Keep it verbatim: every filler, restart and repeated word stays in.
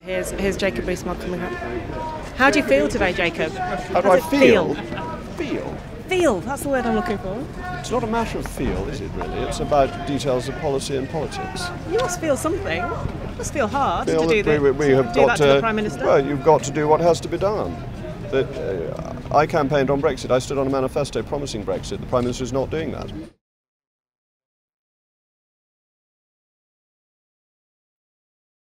Here's, here's Jacob Rees-Mogg coming up. How do you feel today, Jacob? How do I feel? Feel? Feel, that's the word I'm looking for. It's not a matter of feel, is it really? It's about details of policy and politics. You must feel something. It must feel hard Feel to do, that the, we, we have do got that to the Prime Minister. Well, you've got to do what has to be done. That uh, I campaigned on Brexit. I stood on a manifesto promising Brexit. The Prime Minister is not doing that.